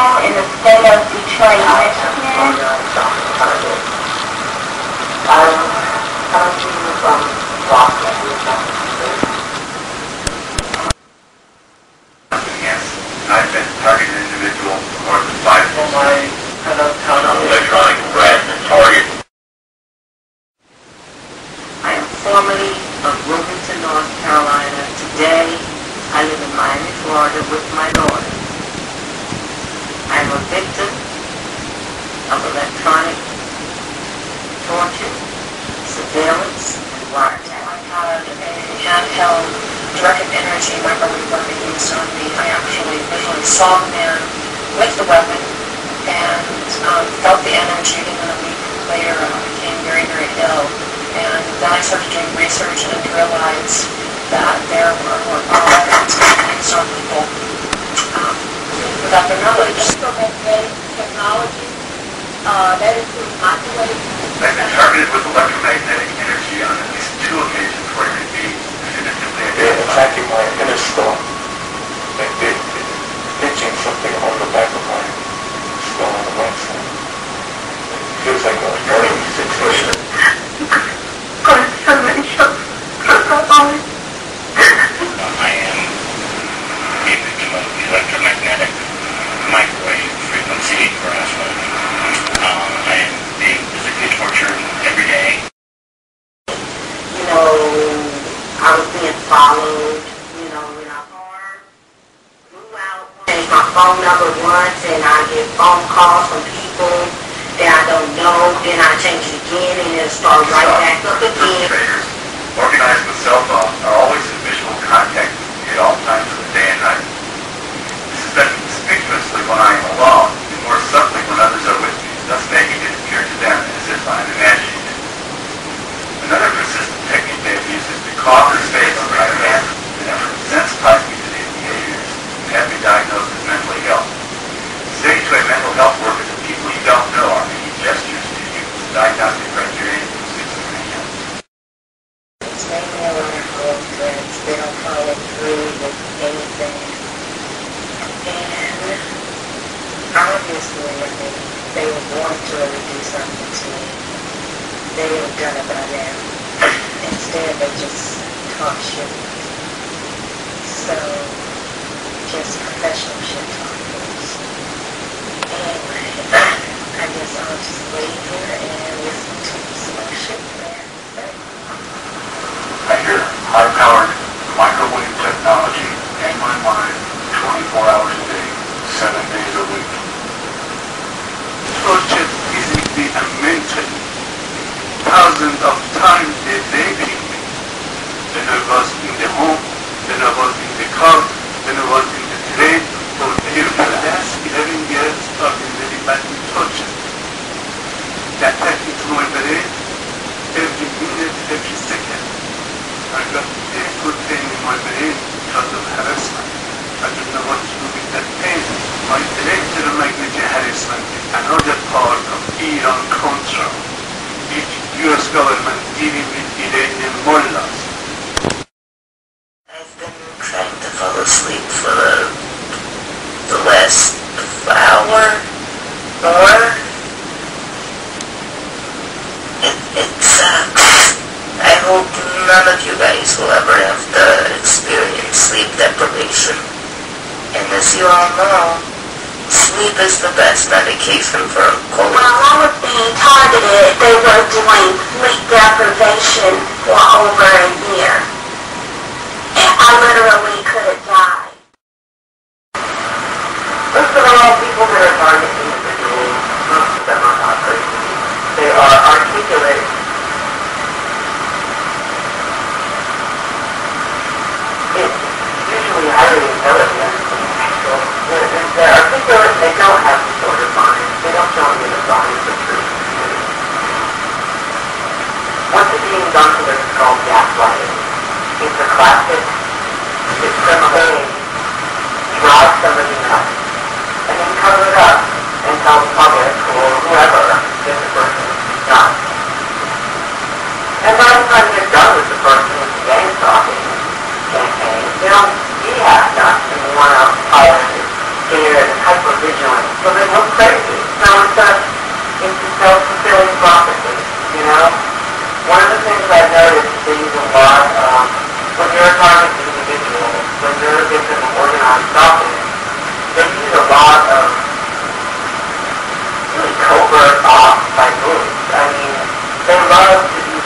Hall in the state of Detroit, Michigan. I'm coming to you from Boston. Yes, I've been targeting individuals for more than 5 Well, my town electronic brand and target. I am formerly of Wilmington, North Carolina. Today, I live in Miami, Florida with my daughter. I am a victim of electronic torture, surveillance, and wiretap. I had a handheld directed energy microwave weapon used on me. I actually visually saw the man with the weapon and felt the energy, and then a week later I became very, very ill. And then I started doing research and realized that there were weapons being used on people without their knowledge. Electromagnetic technology, that includes microwave. I've been targeted with electromagnetic energy on at least 2 occasions where it could be definitively They're identified. attacking my inner skull. They're pitching something on the back of my skull on the right side. It feels like a burning sensation. I am a victim of electromagnetic microwave frequency harassment. I am being physically tortured every day. You know, I was being followed, you know, in our car. Flew out, changed my phone number once, and I get phone calls from people that I don't know. Then I change it again, and it'll start right back up again. Perpetrators, organized with cell phones, are always in visual contact with me at all times of the day and night. This is done conspicuously when I am alone, and more subtly when others are with me, thus making it appear to them as if I am imagining it. Another persistent technique they have used is to cause or face my hand in an effort to sensitize me to these behaviors and have me diagnosed as mentally ill. Saying to a mental health worker that people you don't know are making gestures to you is a diagnostic criteria for schizophrenia. They mail on their girlfriends. They don't follow through with anything. And obviously, I mean, they would want to really do something to me. They would have done it by now. Instead, they just talk shit. So, just professional shit talkers. Anyway, I guess I'll just wait here and listen to some shit there. I hear high-powered microwave technology in my mind 24 hours a day, 7 days a week. Tortured physically and mentally. Thousands of times they raping me. When I was in the home, when I was in the car, when I was in the train, for the last 11 years I've been very badly tortured. They attack into my brain every minute, every second. I got painful pain in my brain because of harassment. I don't know what to do with that pain. My electromagnetic harassment is another part of Iran-Contra. Each U.S. government dealing with Iranian mullahs. I've been trying to fall asleep for the last hour more. It sucks. I hope none of you guys will ever have to experience sleep deprivation. And as you all know, sleep is the best medication for a cold. While I was being targeted, they were doing sleep deprivation for over a year. And I literally could have died. Most of all, people that are targeted individuals, most of them are not crazy. They are articulate. It's usually highly intelligent. They're articulate, they don't have disordered minds. They don't show you the signs of truth. Once it's being done to them, it's called gaslighting. It's a classic, it's criminal. Drive somebody nuts. And then cover it up and tell the public or whoever that the person is done. And by the time you're done with the person with the gang stalking campaign, he has nuts and they want to hire this scared, hyper-vigilant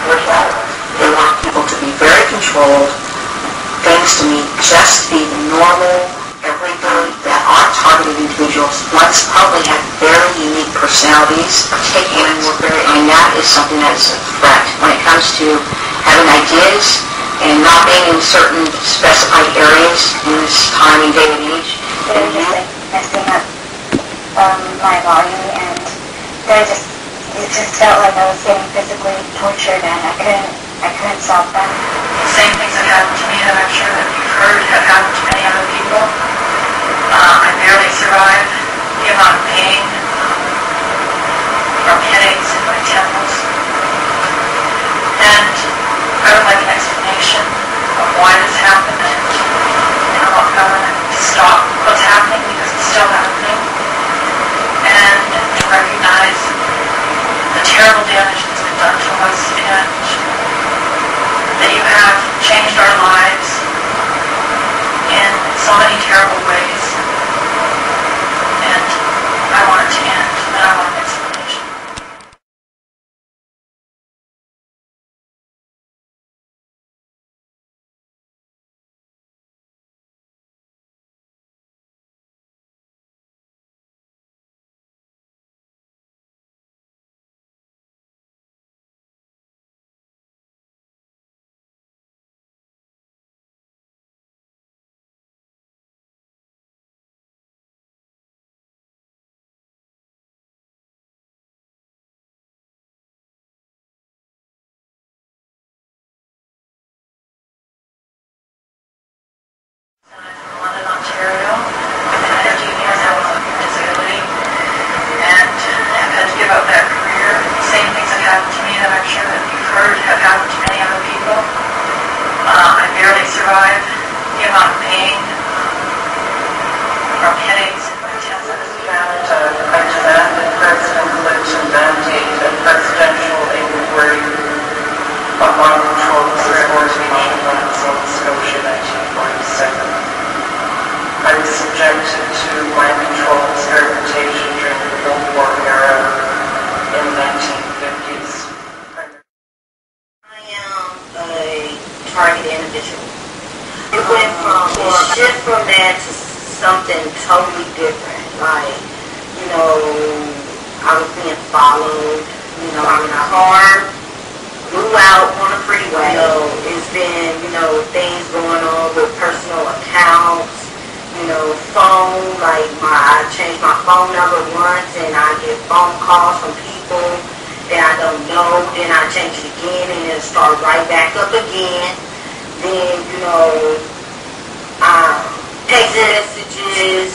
They want people to be very controlled, things to be just be normal, everyday, that aren't targeted individuals. One's probably have very unique personalities, and that is something that's a threat when it comes to having ideas and not being in certain specified areas in this time and day and age. They were just like messing up my volume, and it just felt like I was getting physically tortured, and I couldn't stop them. The same things that happened to me that I'm sure that you've heard have happened to many other people. I barely survived the amount of pain from headaches in my temples. And I would like an explanation of why this happened, and I want government to stop what's happening because it's still happening, and to recognize the terrible damage that's been done to us, and that you have changed our lives in so many terrible ways. And I want it to end, and I want an explanation. I'm from London, Ontario. I've been 15 years now with a disability and have had to give up that career. The same things that happened to me that I'm sure that you've heard have happened to many other people. I barely survived the amount of pain from headaches in my temples. After that, the President Clinton mandated a presidential inquiry on mind control subordination in Nova Scotia 1947. I was subjected to mind control experimentation during the Cold War era in the 1950s. I am a target individual. It went from a shift from that to something totally different. Like, I was being followed. I'm in a car, flew out on a freeway. It's been, things going on with personal accounts. Phone, like I changed my phone number once and I get phone calls from people that I don't know, then I change it again and it'll start right back up again. Then, text messages,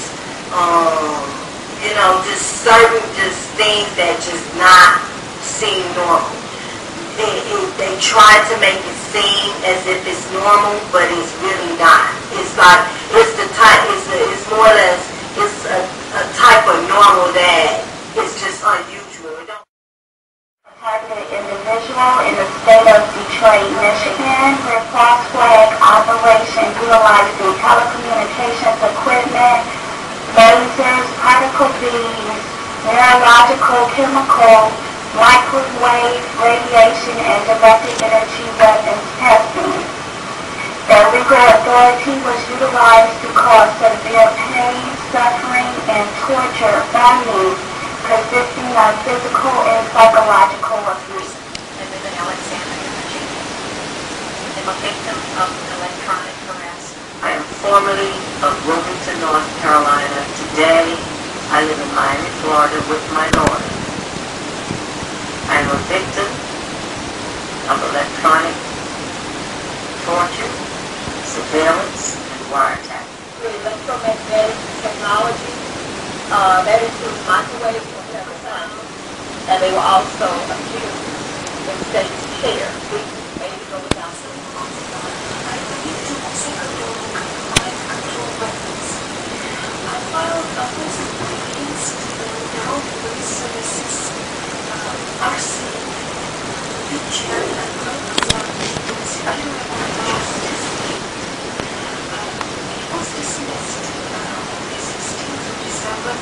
just certain things that just not seem normal. They try to make it seem as if it's normal, but it's really not. It's like, it's more or less, it's a type of normal that is just unusual. A targeted individual in the state of Detroit, Michigan, where False Flag Operation utilizing telecommunications equipment, lasers, particle beams, neurological, chemical, microwave, radiation, and directed energy weapons testing. The legal authority was utilized to cause severe pain, suffering, and torture only, consisting of physical and psychological abuse. I live in Alexandria, Virginia. I'm a victim of electronic harassment. I am formerly of Wilmington, North Carolina. Today, I live in Miami, Florida with my daughter. I am a victim of electronic torture, surveillance, and wiretap. Electromagnetic technology, that includes microwaves and ultrasound, and they were also accused in state care. We made it go without saying. I filed a host of complaints to the Federal Police Services, RC, the chair and Superior Court of Justice. It was dismissed on the 16th of December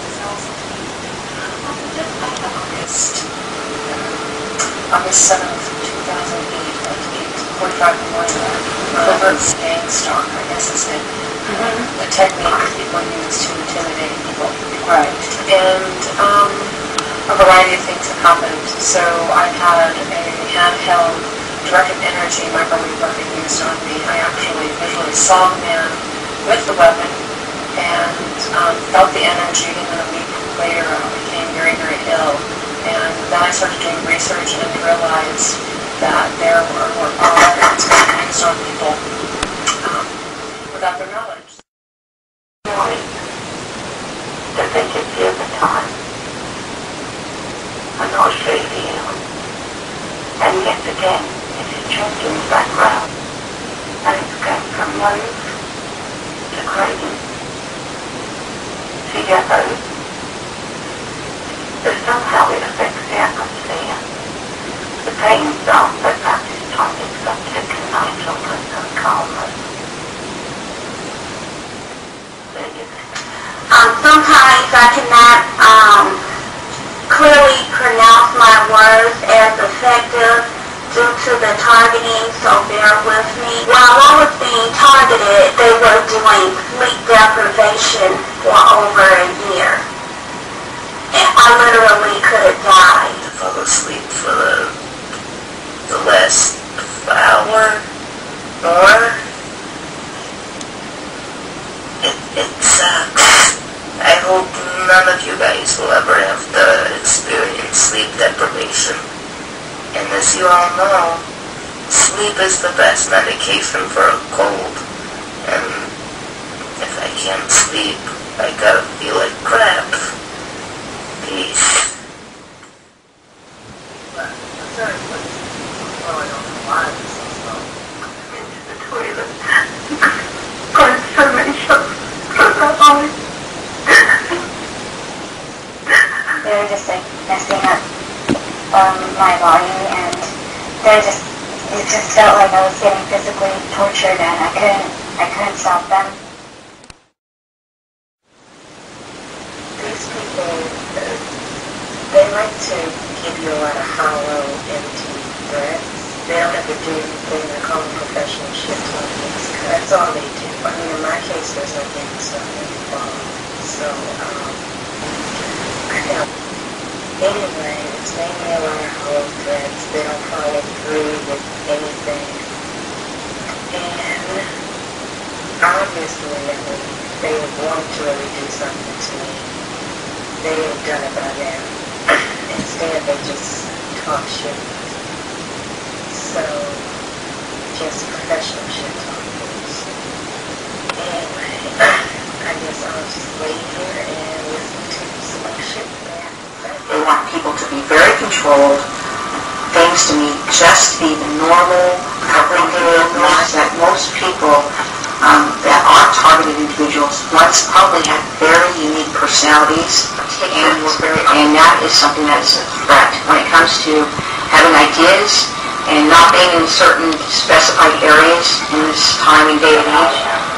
2008 on the death by arrest. On the 7th of 2008. in fact, more covert gang stalk, I guess is the technique that people use to intimidate people. Right. And a variety of things have happened. So I had a handheld directed energy microwave weapon used on me. I actually visually saw the man with the weapon and felt the energy, and then a week later I became very, very ill. And then I started doing research and realized that there were weapons being used on people without their knowledge. That they could feel the time. I'm not sure for you. And yet again, it is changing the background. And it's going from lows to craving to yellow. But somehow it affects the atmosphere. The pain starts at that time it's up to kindness and calmness. Sometimes I cannot clearly pronounce my words as effective due to the targeting, so bear with me. While I was being targeted, they were doing sleep deprivation for over a year. And I literally could have died. I fell asleep for the last hour more. It sucks. I hope none of you guys will ever have to experience sleep deprivation. And as you all know, sleep is the best medication for a cold. And if I can't sleep, I gotta feel like crap. Peace. Into the toilet. Got so many shots from that eye. They were just like messing up my volume, and it just felt like I was getting physically tortured, and I couldn't stop them. These people, they like to give you a lot of hollow, empty threats. They don't ever do anything. They call them professional shit talkers. That's all they do. I mean, in my case, there's no gang stuff involved. So, anyway, it's mainly a lot of hollow threats. They don't follow through with anything. And obviously, I mean, they would want to really do something to me. They would have done it by now. Instead, they just talk shit. So, just professional shit talkers. Anyway, I guess I'll just wait here and listen to some shit they have to say. They want people to be very controlled, things to be just be the normal, everyday lives that most people that are targeted individuals once probably had very unique personalities, and that is something that is a threat when it comes to having ideas and not being in certain specified areas in this time and day and age.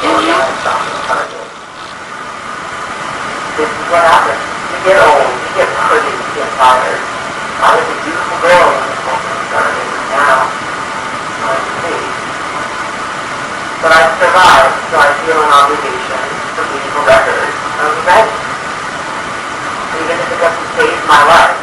This is what happens. You get old, you get pretty, you get tired. I was a beautiful girl when this whole thing started. Now, I'm free. But I survived, so I feel an obligation to leave a record of events. Even if it doesn't save my life.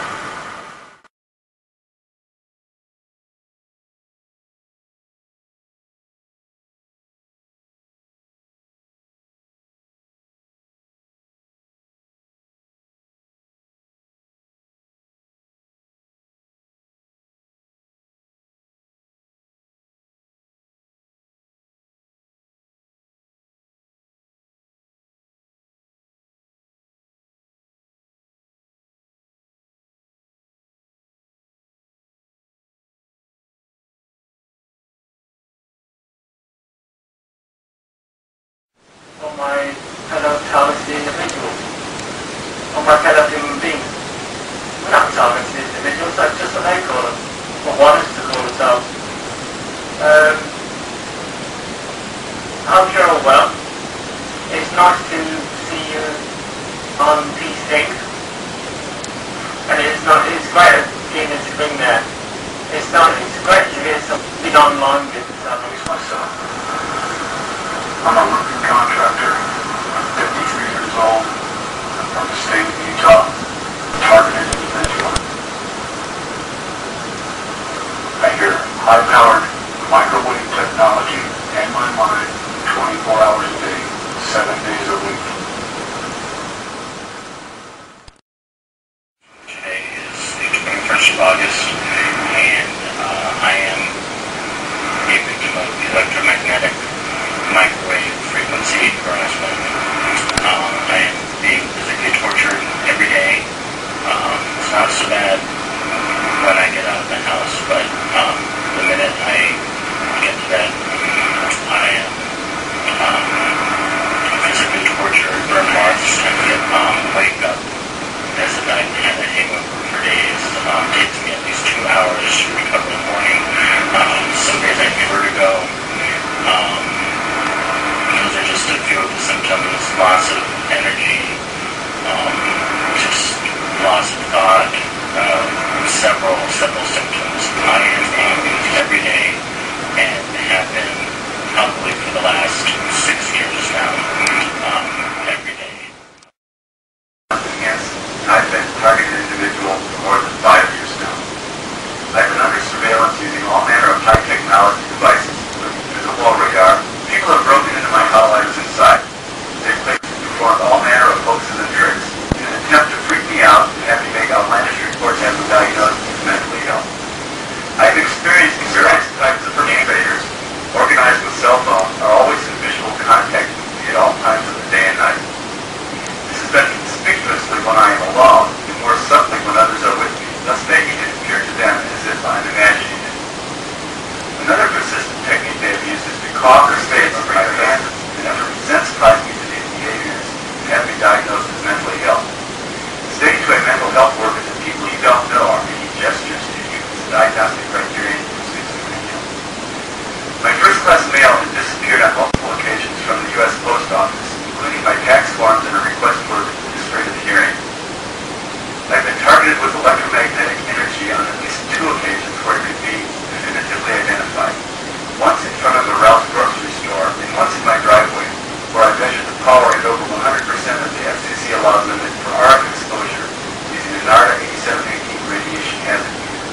For my fellow talented individuals, or my fellow human beings. We're not talented individuals, that's just what they call us, or want us to call ourselves. I hope you're all well. It's nice to see you on Peace Inc. And it's great being able to bring there. It's it's great to get something online with myself. I'm a roofing contractor. I'm 53 years old. I'm from the state of Utah, targeted individual. I hear high-powered microwave technology in my mind 24 hours a day, 7 days a week. Today is the 21st of August, and I am a victim of electromagnetic microwave frequency harassment. I am being physically tortured every day. It's not so bad when I get out of the house, but the minute I get to bed, I am physically tortured, burn marks, and wake up as if I've had a hangover for days. It takes me at least 2 hours to recover in the morning. Some days I have vertigo. Those are just a few of the symptoms. Loss of energy, just loss of thought, several symptoms. I am every day and have been probably for the last 6 years now, every day. Yes, I've been a targeted individual for more than 5 years now. I've been under surveillance using all manner of high technology devices, including through the wall radar. People have broken into my call lines inside. They've performed all manner of hoaxes and tricks in an attempt to freak me out and have me make outlandish reports and have me diagnosed as mentally ill. I've experienced various types of invaders, organized with cell phones, are always in visual contact with me at all times of the day and night. This has been conspicuously when I am alone, and more subtly when others are with me, thus making it appear to them as if I'm imagining it. Another persistent technique they have used is to cough or sneeze over my hands in an effort to sensitize me to these behaviors and have me diagnosed as mentally ill. Stating to a mental health worker that people you don't know are making gestures to you is a diagnostic criterion for schizophrenia. My first-class mail has disappeared on multiple occasions from the U.S. Post Office, including my tax forms and a request for an administrative hearing. I've been targeted with electromagnetic energy on at least 2 occasions where it could be definitively identified. Once in front of a Ralph's grocery store, and once in my driveway, where I measured the power at over 100% of the FCC allowed limit for RF exposure using a NARDA 8718 radiation hazard meter.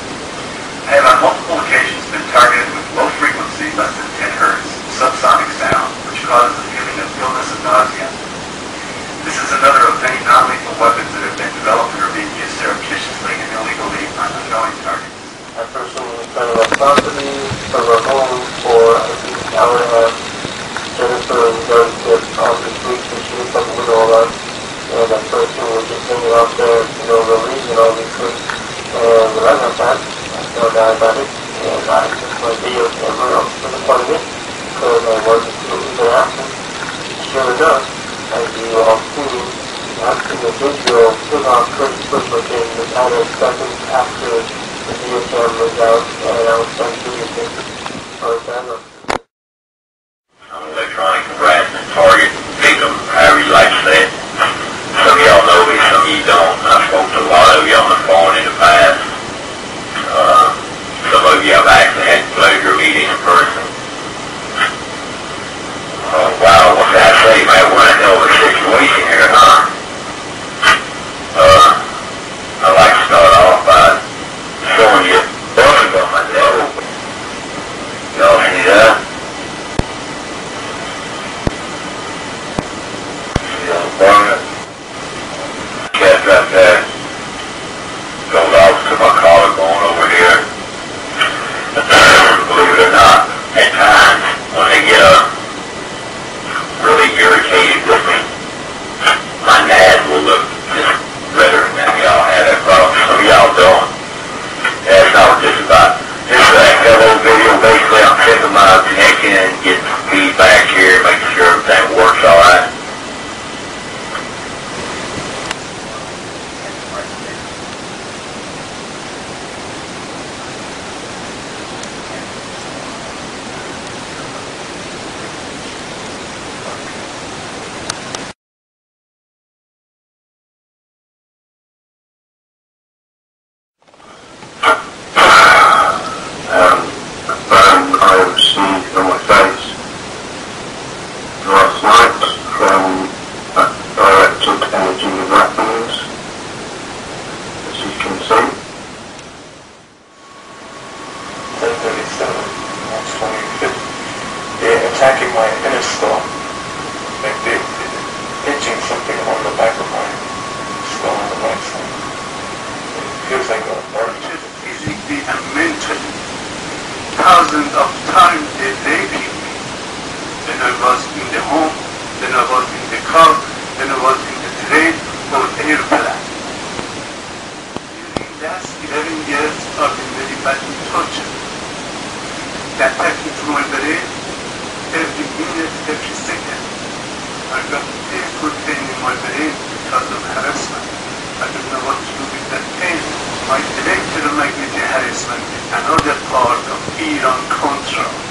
I have on multiple occasions been targeted with low frequency, less than 10 hertz, subsonic sound, which causes a feeling of illness and nausea. This is another of many non-lethal weapons that have been developed and are being used surreptitiously and illegally on unknowing targets. I personally spent a property from our home for at least an hour and a half. Jennifer and Doug get off the street and she was talking with all us. And that person was just hanging out there for no real reason, obviously. And when I got back, I found out about it. And I took my video camera up for the fun of it because I wasn't sure it would happen. Sure enough, as you all see, that individual took off pretty quickly within a second after the video camera was out, and I was trying to do it on camera. I'm an electronic harassment target victim, however you like to say it. Some of y'all know me, some of you don't. I spoke to a lot of you on the phone in the past. Some of you I've actually had the pleasure of meeting in person. Wow, what can I say, man? We're in a hell of a situation here, huh? I'd like to start off by showing you Buffalo. attacking my inner skull. Like they're itching something on the back of my skull on the right side. It feels like a burn. Physically and mentally, thousands of times they raping me. When I was in the home, when I was in the car, when I was in the train or airplane. During the last 11 years, I've been very badly tortured. They attack into my brain every minute, every second. I got painful pain in my brain because of harassment. I don't know what to do with that pain. My electromagnetic harassment is another part of Iran-Contra.